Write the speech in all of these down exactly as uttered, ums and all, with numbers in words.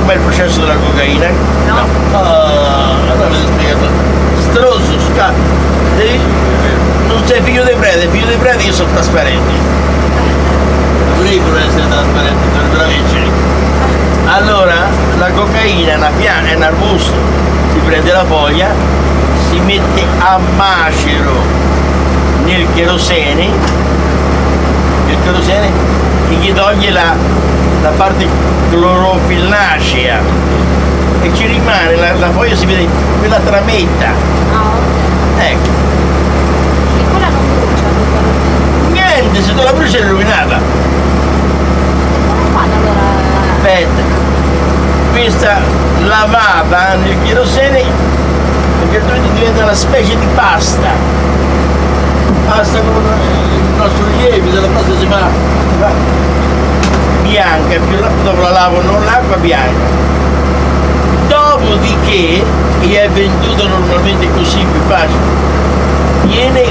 com'è il processo della cocaina? No. No. Oh, allora vi ho spiegato. Stronzo, scappa. Devi... Non sei figlio dei preti, figlio dei preti io sono trasparenti. Dovrebbero essere trasparenti, dovrebbero vincere. Allora, la cocaina è una pianta, è un arbusto, si prende la foglia, si mette a macero nel cherosene, il cherosene che gli toglie la, la parte clorofillacea e ci rimane, la, la foglia si vede, quella trametta. No. Ecco. E quella non brucia, Niente, se tu la bruci è illuminata. come fanno allora? Aspetta. Questa lavata nel cherosene eventualmente diventa una specie di pasta. Pasta con il nostro lievito, la pasta si fa, si fa bianca, più la, dopo la lavo non l'acqua bianca. Dopodiché, e è venduto normalmente così più facile, viene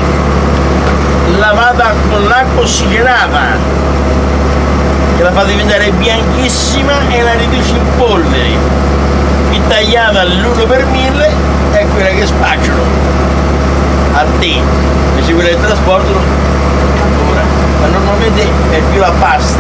lavata con l'acqua ossigenata, che la fa diventare bianchissima e la riduce in polvere, qui tagliata all'uno per mille è quella che spacciano a te, invece quella che trasportano ancora, ma normalmente è più la pasta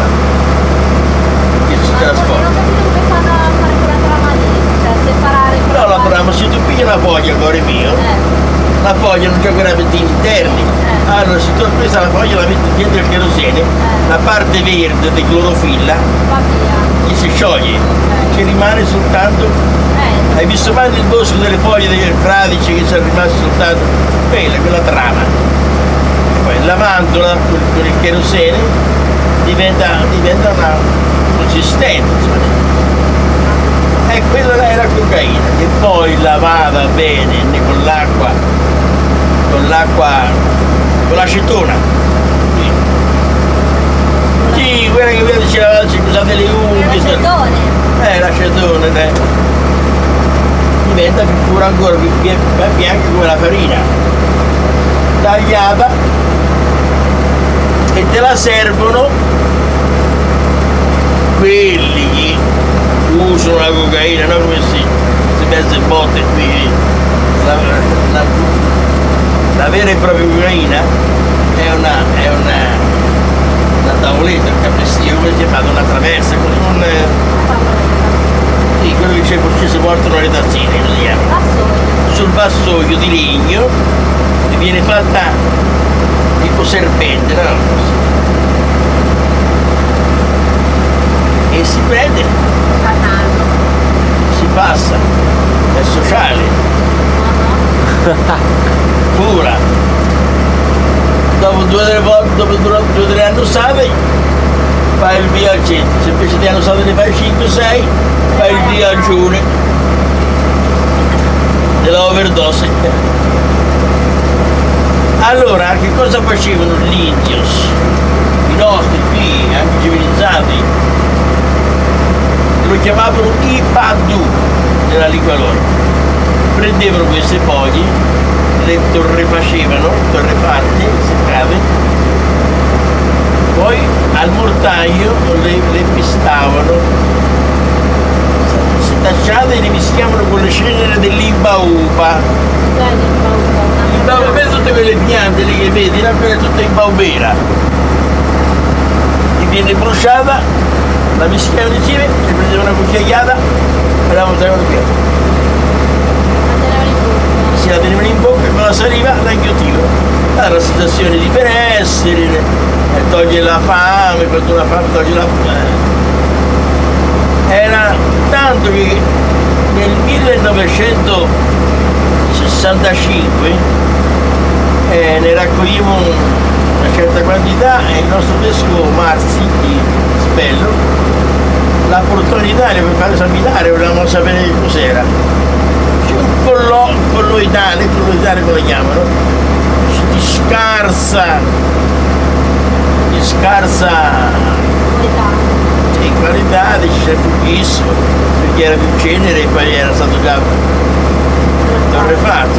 che si trasporta. Non ho capito come fanno a fare quella trama lì, cioè separare quella Però la parte- trama, se tu pigli una foglia, cuore mio, Eh, la foglia non c'è quella per interni. Eh. Allora se tu hai preso la foglia e la metti dentro il cherosene, la parte verde di clorofilla va via. gli si scioglie, Ok. ci rimane soltanto. Eh, Hai visto mai nel bosco delle foglie dei fradici che sono rimasti soltanto quella, quella trama. E poi lavandola con, con il cherosene diventa, diventa una consistente. insomma. E quella là era cocaina, che poi lavata bene con l'acqua, con l'acqua, con l'acetona. Sì, sì, quella che vi diceva, ci usate le unghie. l'acetone. Eh, l'acetone, dai. Diventa più pura ancora, più bia- più bianca come la farina. Tagliata e te la servono quelli che usano la cocaina, no come si, si mezze botte qui. La, la, la vera e propria cocaina è una, è una, una tavoletta, un capestino, come si chiama, una traversa, con un. Sì, quello che c'è così si portano le tazzine, lo chiama. Vassoio. Sul vassoio di legno che viene fatta tipo serpente, no? E si prende, Canale. si passa, è sociale, pura. Dopo due o tre volte, dopo due o tre anni usate, fai il viaggetto, se invece di anni usate ne fai cinque sei, fai il viaggione della overdose. Allora, che cosa facevano gli indios? I nostri qui, anche civilizzati, lo chiamavano i Padu nella lingua loro. Prendevano queste foglie, le torrefacevano, torrefatte, seccate, poi al mortaio le, le pestavano, stacciate e le mischiavano con le cenere dell'imbaupa. Dai, di paura. Imbaupa, vedi tutte quelle piante lì che vedi, la quella è tutta imbaubera. Che viene bruciata, la mischiavano insieme, si prendeva una cucchiaiata e la montavano via. Si la tenevano in bocca e quando saliva la inghiottivano. Era una situazione di benessere, e toglie la fame, quando la fame toglie la fame. Era tanto che nel millenovecentosessantacinque eh, ne raccogliamo una certa quantità e il nostro vescovo Marzi di Spello la portò in Italia per fare esaminare, volevamo sapere che cos'era. C'è un collo, colloidale, colloidale come lo chiamano, di scarsa, di scarsa di qualità, c'è pochissimo, perché era più cenere e poi era stato già torrefatto.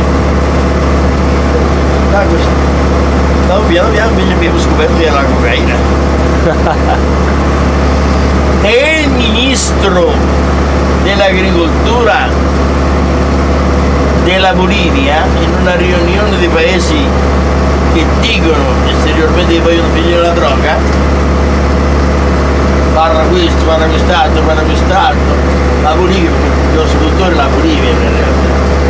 Da così. Dopo piano piano invece abbiamo scoperto che era la cocaina. E il ministro dell'agricoltura della Bolivia, in una riunione di paesi che dicono esteriormente che vogliono finire la droga, parla questo, parla quest'altro, parla quest'altro, la Bolivia, il grosso produttore è la Bolivia in realtà.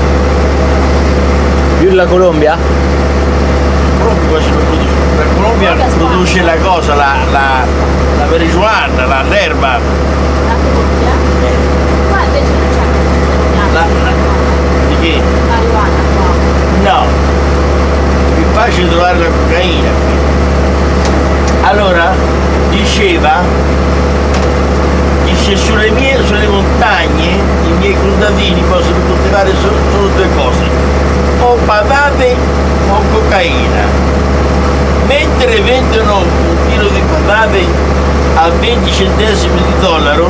Più la Colombia? La Colombia produce la cosa, la, la, la marijuana, la, l'erba. La Colombia? Qua invece non c'è. La, la, di che? Marijuana qua. No, è più facile trovare la cocaina qui. Allora, diceva, dice sulle mie, sulle montagne i miei contadini possono coltivare solo, solo due cose, o patate o cocaina. Mentre vendono un chilo di patate a venti centesimi di dollaro,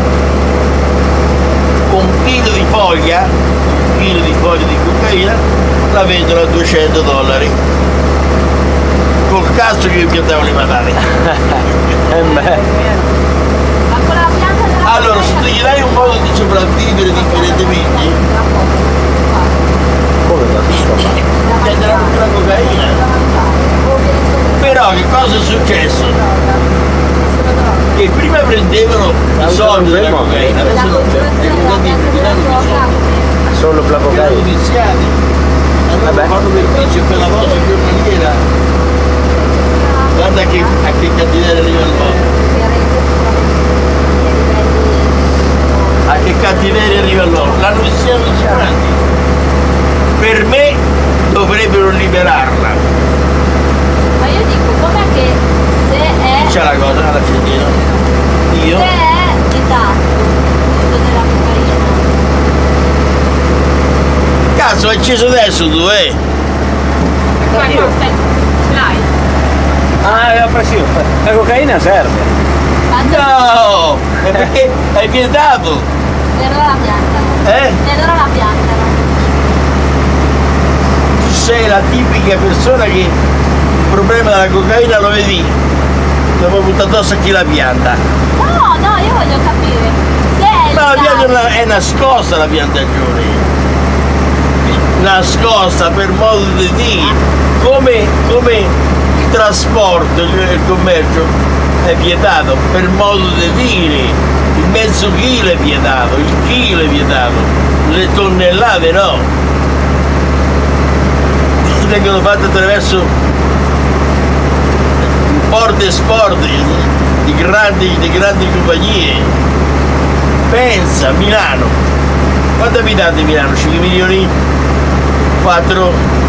un chilo di foglia, un chilo di foglia di cocaina la vendono a duecento dollari. Col cazzo che io piantavo le patate. Eh beh. Ma con la pianta della Allora, se tu gli dai un modo di sopravvivere differentemente, Come da prenderà tutta la cocaina. Però che cosa è successo? Che prima prendevano i soldi della cocaina, adesso non c'è, i contadini prenderanno i soldi. Solo per la Erano cocaina? viziati, allora Vabbè. fanno beneficio per la vostra giornaliera. Guarda che, a che cattiveria arriva il mondo. A che cattiveria arriva l'uomo. L'hanno viziato tutti quanti. Per me dovrebbero liberarla. Ma io dico, com'è che se è... C'è la cosa all'accendino. Io? Se è vietato l'uso della cocaina. Cazzo, hai acceso adesso tu, eh? Ma no, aspetta, ce l'hai? Ah, la pressione. La cocaina serve. Quanto? No! È perché è vietato! E allora la piantano. Eh? E allora la piantano. Tu sei la tipica persona che il problema della cocaina lo vedi dopo buttare addosso a chi la pianta. No, no, io voglio capire. Se è Ma la vietato- pianta è nascosta la piantagione. Nascosta per modo di dire. Come, come il trasporto, il, il commercio è vietato per modo di dire. Il mezzo chilo è vietato, il chilo è vietato, le tonnellate no. Vengono fatte attraverso import e sport di, di grandi, di grandi compagnie. Pensa, Milano. Quanti abitanti Milano? cinque milioni? quattro?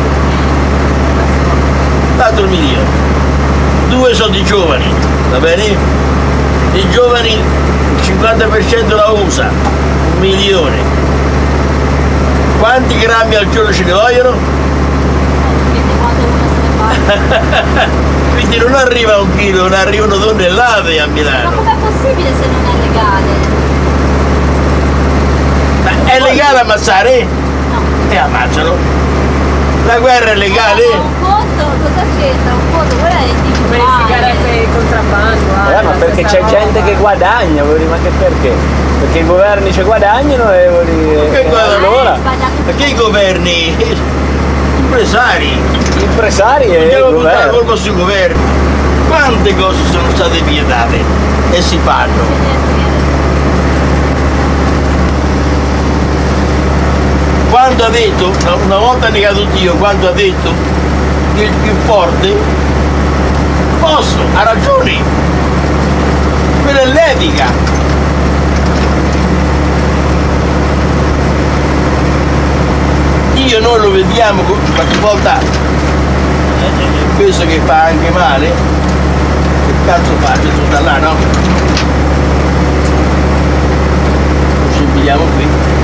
quattro milioni. Due sono i giovani, va bene? I giovani il cinquanta per cento la usa, un milione. Quanti grammi al giorno ce ne vogliono? Dipende quando uno se ne fa. Quindi non arriva un chilo, non arrivano tonnellate a Ma Milano. com'è possibile se non è legale? Ma è legale ammazzare? No. E ammazzano. La guerra è legale? Ma un conto, cosa c'entra? Un conto, quella è Come le sigarette individuale. di contrabbando. Eh, ma perché c'è gente che guadagna, vuol dire, ma che perché? Perché i governi ci guadagnano e vuol dire. Che eh, guadagnano? allora, Perché i governi, impresari, gli impresari e andiamo a il buttare la governo. colpa sui governi. Quante cose sono state vietate e si fanno? Quando ha detto, una volta ha negato Dio, quando ha detto che il più forte, posso, ha ragione, quella è l'etica. Dio noi lo vediamo qualche volta, eh, penso che fa anche male, che cazzo fa, c'è da là, no? Ci impigliamo qui.